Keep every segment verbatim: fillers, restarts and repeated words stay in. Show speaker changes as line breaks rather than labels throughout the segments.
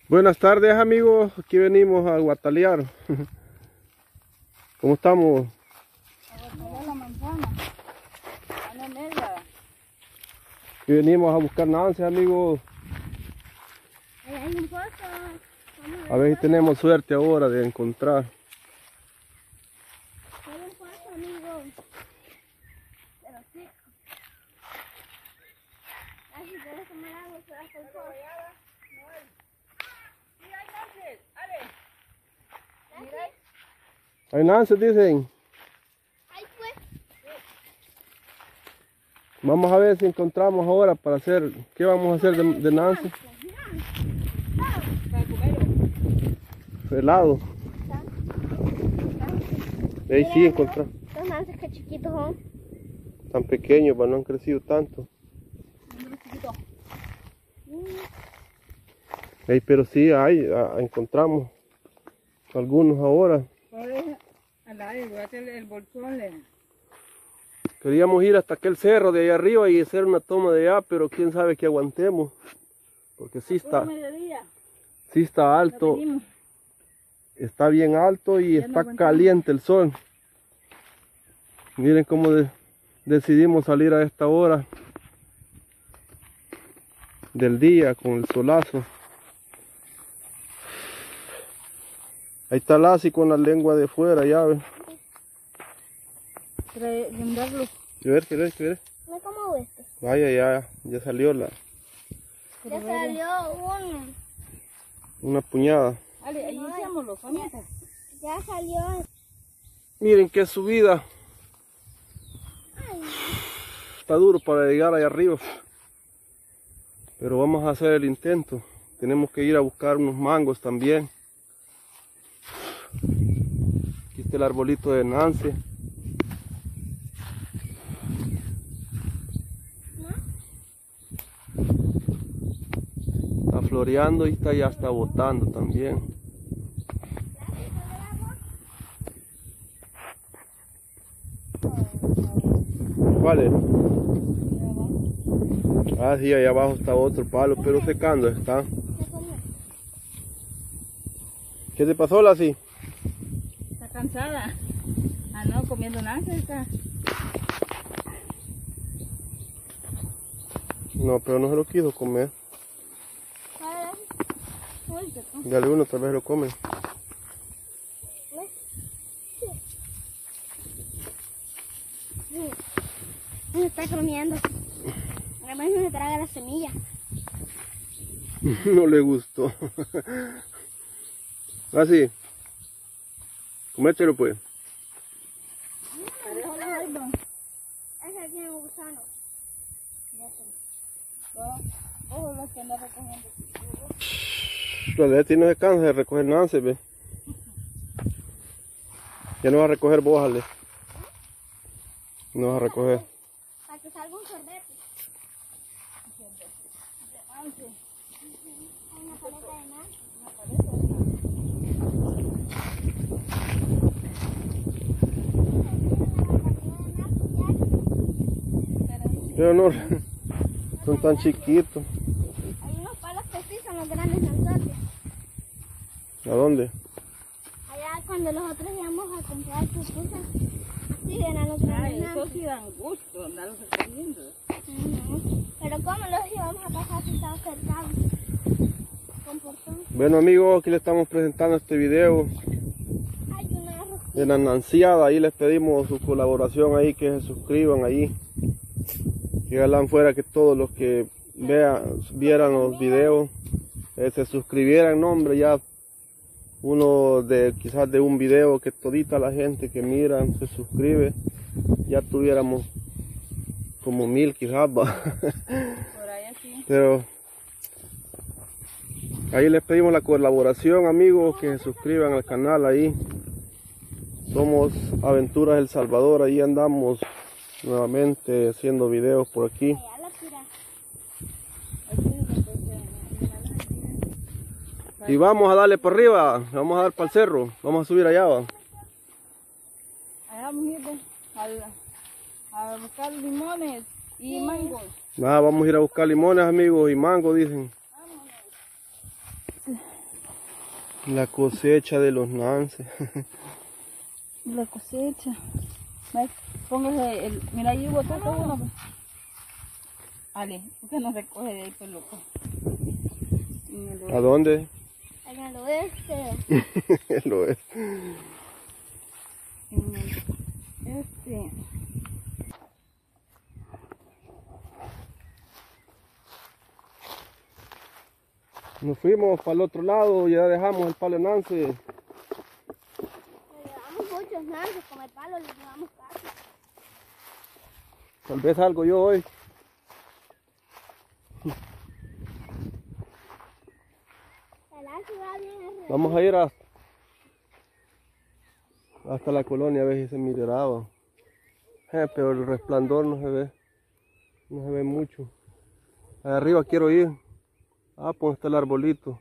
Buenas tardes amigos, aquí venimos a guatalear. ¿Cómo estamos?
A guatalear la manzana, a la negra.
Aquí venimos a buscar Nancy amigos.
Ahí hay un pozo.
A ver si tenemos suerte ahora de encontrar.
Hay un pozo, amigos. Pero sí. Así puedes tomar agua, se va hasta el pozo.
Hay Nancy, dicen.
Ahí fue.
Vamos a ver si encontramos ahora para hacer. ¿Qué vamos a hacer de, de Nancy? Helado. Ahí sí encontramos.
Los nances que chiquitos son.
Tan pequeños, pero no han crecido tanto. Ey, pero sí, hay, a, encontramos algunos ahora.
El bolsón le...
Queríamos ir hasta aquel cerro de allá arriba y hacer una toma de allá, pero quién sabe que aguantemos. Porque sí está, sí está alto, está bien alto y está caliente el sol. Miren cómo de, decidimos salir a esta hora del día con el solazo. Ahí está Lassie con la lengua de fuera, ya ven.
Venderlo.
¿Qué ver, qué ver, qué ver?
No como este.
Vaya, ya, ya salió la,
Ya salió uno.
una puñada.
Vale, ahí echámoslo, familia. Ya salió.
Miren qué subida. Está duro para llegar allá arriba. Pero vamos a hacer el intento. Tenemos que ir a buscar unos mangos también. Aquí está el arbolito de Nancy. Está floreando y está, ya está botando también. ¿Cuál es? Ah, sí, allá abajo está otro palo, pero secando está. ¿Qué te pasó, Lassie?
Está cansada. Ah, no, comiendo nada está.
No, pero no se lo quiso comer. Dale uno, tal vez lo come.
Se está comiendo. Además no se traga la semilla.
No le gustó. Así. Comételo pues.
Ese tiene un gusano. Ojo los que andan recogiendo.
La Leti no se cansa de recoger Nancy, ve. Ya no va a recoger vos, Ale. No vas a recoger.
Para que salga un sorbete. Hay una paleta de nada.
Pero no, son tan chiquitos.
Hay unos palos que sí son los grandes nosotros.
¿A dónde?
Allá cuando nosotros íbamos a comprar pupusas, así eran los grandes.
Ah, eso sí dan gusto andarlos recogiendo.
Uh-huh. Pero ¿cómo los íbamos a pasar si estaba cercado? Con portón.
Bueno amigos, aquí les estamos presentando este video
Hay una rosquilla.
de la Nanciada. Ahí les pedimos su colaboración ahí, que se suscriban ahí. Que hagan fuera que todos los que vean, vieran los videos eh, se suscribieran. No, hombre, ya uno de quizás de un video que todita la gente que mira se suscribe, ya tuviéramos como mil quizás, va.
Por ahí así.
Pero ahí les pedimos la colaboración, amigos, que se suscriban al canal ahí. Somos Aventuras El Salvador, ahí andamos nuevamente haciendo videos por aquí.
Allá la tira.
Y vamos a darle por arriba, vamos a dar para el cerro, vamos a subir allá, va.
Allá vamos a ir de- al- a buscar limones y mangos.
Nada, vamos a ir a buscar limones, amigos, y mango, dicen. La cosecha de los nances.
La cosecha. ¿Ves? Póngase el... Mira, ahí botó todo uno. Pues. Ale, ¿por qué no recoge de ahí, pues, loco?
¿A dónde?
En el oeste.
El oeste.
En el este.
Nos fuimos para el otro lado, ya dejamos el palo nance.
Le llevamos muchos nances, con el palo le llevamos casi.
Tal vez algo yo hoy.
El nance va bien alrededor.
Vamos a ir a, hasta la colonia a ver si se miraba. Eh, pero el resplandor no se ve. No se ve mucho. Allá arriba quiero ir. Ah, pues está el arbolito.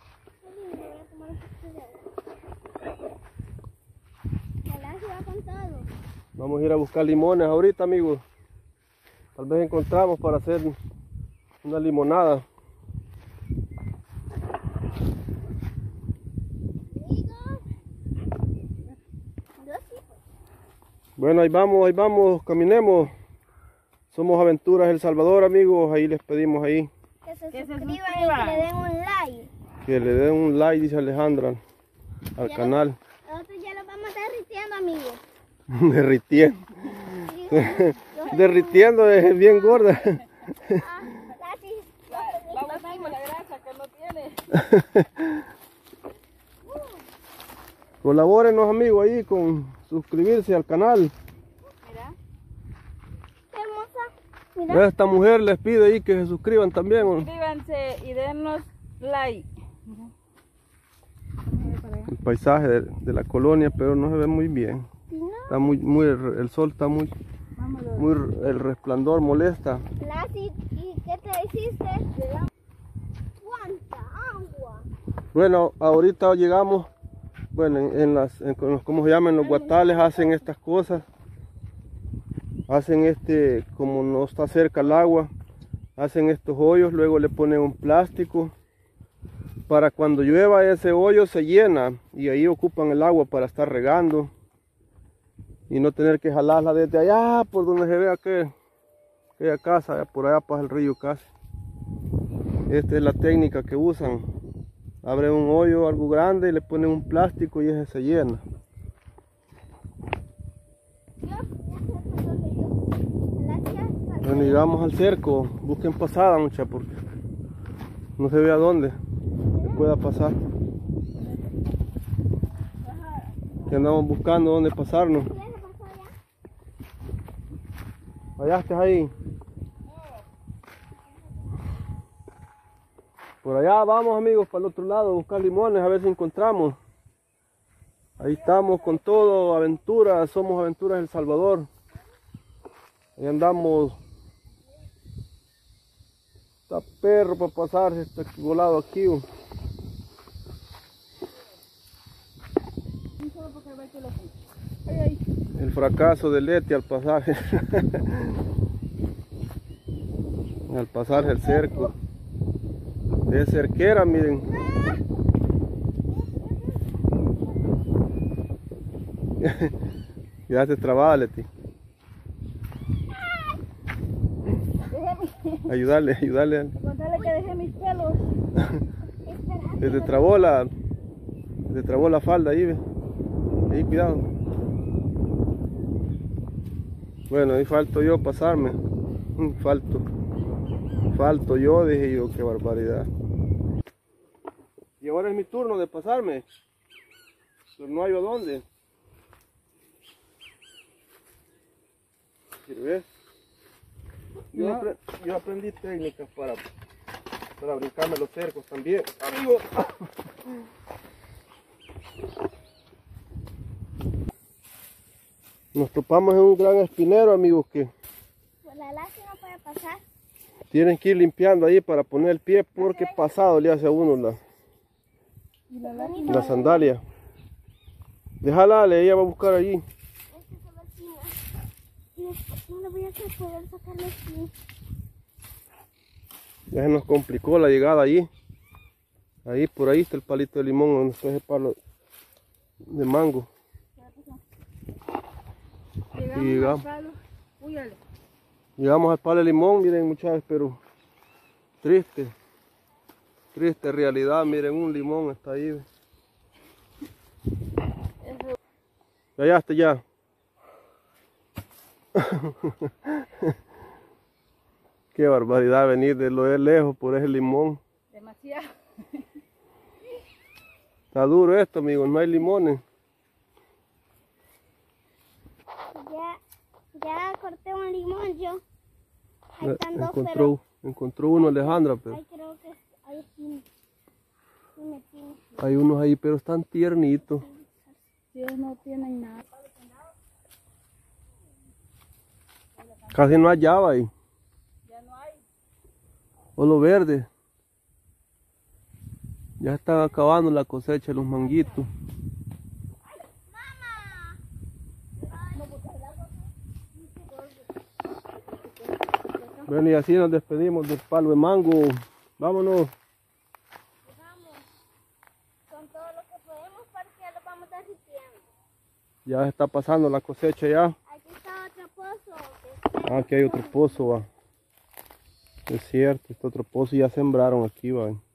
El nance va con todo.
Vamos a ir a buscar limones ahorita, amigos. Tal vez encontramos para hacer una limonada. Bueno, ahí vamos, ahí vamos, caminemos. Somos Aventuras El Salvador, amigos. Ahí les pedimos ahí
Que se
Que se
suscriban y
suscriban.
que le den un like.
que le den un like, dice Alejandra, al
Ya
canal.
Nosotros ya lo vamos derritiendo, amigos.
Derritiendo.
Sí, yo-
Derritiendo es bien gorda.
Ah, casi.
La, la botamos la grasa que no tiene.
Colabórenos, amigos, ahí con suscribirse al canal.
Mira.
Qué hermosa. Mira.
Esta mujer les pide ahí que se suscriban también. ¿O no?
Suscríbanse y denos like.
El paisaje de, de la colonia, pero no se ve muy bien.
No.
Está muy, muy, el sol está muy,
Vámonos.
muy, el resplandor molesta.
Lassie, ¿y qué te hiciste? ¿Cuánta agua?
Bueno, ahorita llegamos, bueno, en, en las, en, ¿cómo se llaman? Los guatales hacen estas cosas. Hacen este, como no está cerca el agua, hacen estos hoyos, luego le ponen un plástico. Para cuando llueva ese hoyo se llena y ahí ocupan el agua para estar regando. Y no tener que jalarla desde allá por donde se ve aquel, aquella casa, por allá pasa el río casi. Esta es la técnica que usan. Abren un hoyo algo grande y le ponen un plástico y ese se llena.
Yo, ya sé por dónde yo. Lassie ya está.
Bueno, llegamos al cerco, busquen pasada mucha porque no se ve a dónde se pueda pasar. Que andamos buscando dónde pasarnos.
¿Ya se pasó ya?
Allá estás ahí. Por allá vamos, amigos, para el otro lado a buscar limones, a ver si encontramos. Ahí estamos con todo, aventuras, somos Aventuras El Salvador. Ahí andamos. Está perro para pasar, está volado aquí.
Un solo porque ve que lo puse. Ay, ay.
El fracaso de Leti al pasaje. Al pasar el cerco. Es cerquera, miren. Ya te trabada, Leti.
Déjame.
Ayudarle, ayudarle.
Contarle que dejé mis pelos.
Espera.
Se te trabó la, se te trabó la falda ahí, ve. Ahí, cuidado. Bueno, ahí falto yo pasarme. Mm, Falto. Falto yo, dije yo, qué barbaridad. Y ahora es mi turno de pasarme. Pero no hay a dónde. ¿Sí ves? Yo,
No.
apre- yo aprendí técnicas para, para brincarme los cercos también. Amigos. Nos topamos en un gran espinero, amigos, que
Pues la Lassie no puede pasar.
tienen que ir limpiando ahí para poner el pie porque pasado le hace a uno la,
Y la Lassie
la sandalia. Déjala, Ale, ella va a buscar allí.
Este es el vecino. No, no le voy a hacer poder sacarle aquí.
Ya se nos complicó la llegada allí. Ahí, por ahí está el palito de limón, donde está ese palo de mango.
Llegamos,
Y llegamos.
al palo. Uy, ale.
Llegamos al palo de limón, miren muchachos, pero triste. Triste realidad, miren, un limón está ahí. ¿Ve? Ya, ya, está ya. Qué barbaridad venir de lo de lejos por ese limón.
Demasiado.
Está duro esto, amigos, no hay limones.
Ya, ya corté un limón yo. Ahí están dos,
Encontró,
pero...
encontró uno Alejandra, pero
Ahí creo que ahí sí. Sí me tiene.
hay unos ahí, pero están tiernitos.
Ellos no tienen nada.
Casi no hallaba ahí.
Ya no hay.
Solo verde. Ya están acabando la cosecha de los manguitos. Bueno, y así nos despedimos del palo de mango. Vámonos.
Vamos. Con todo lo que podemos porque lo vamos derritiendo.
Ya está pasando la cosecha ya.
Aquí está otro pozo. que
Ah, aquí hay otro pozo, va. Es cierto, este otro pozo ya sembraron aquí, va.